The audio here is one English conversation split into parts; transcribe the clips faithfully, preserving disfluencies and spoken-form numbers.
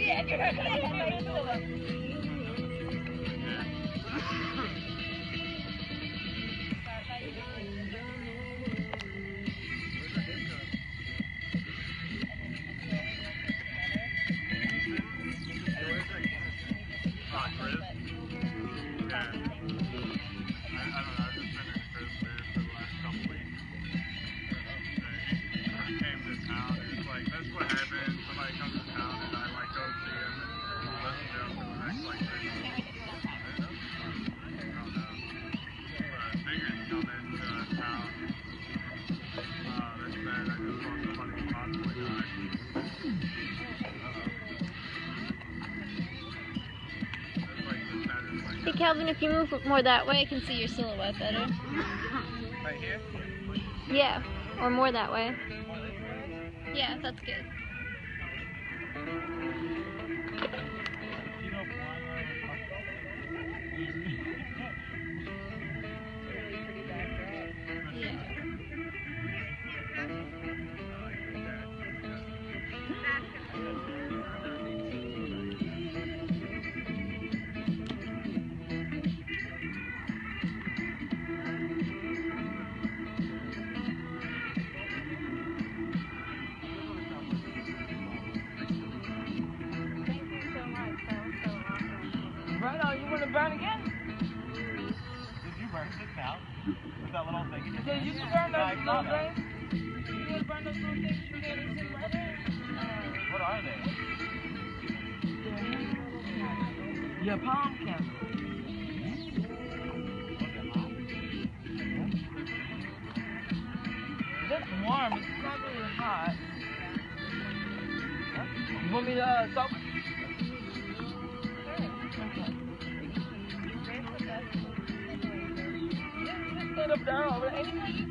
Hey Calvin, if you move more that way, I can see your silhouette better. Right here? Yeah, or more that way. Yeah, that's good. Right on, you want to burn again? Did you burn six out? With that little thing? You said you can burn those little things? You want to burn those little things you get in the weather? What are they? Your palm candle. It's warm, it's not really hot. You want me to uh, stop? Stand up down, but anyway.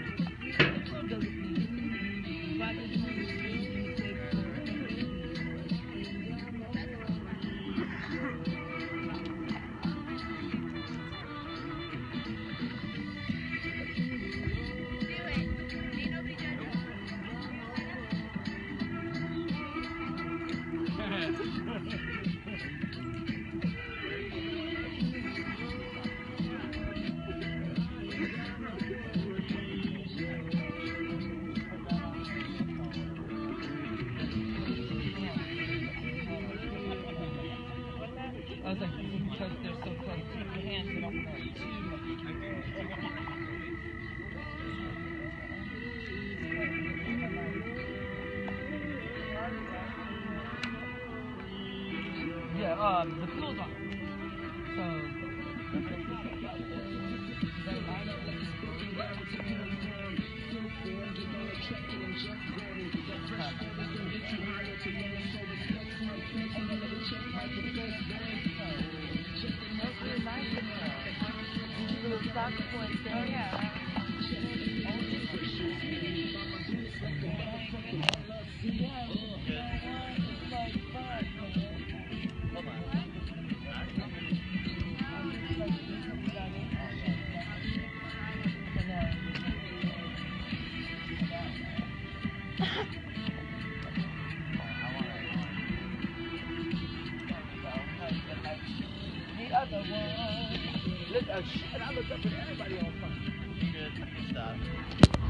I was like, because they're so close to your hands, they don't know you. Yeah, um, the pool's on. So. Oh, yeah. The other one. Look, oh shit, I looked up at everybody on front. Good, good stuff.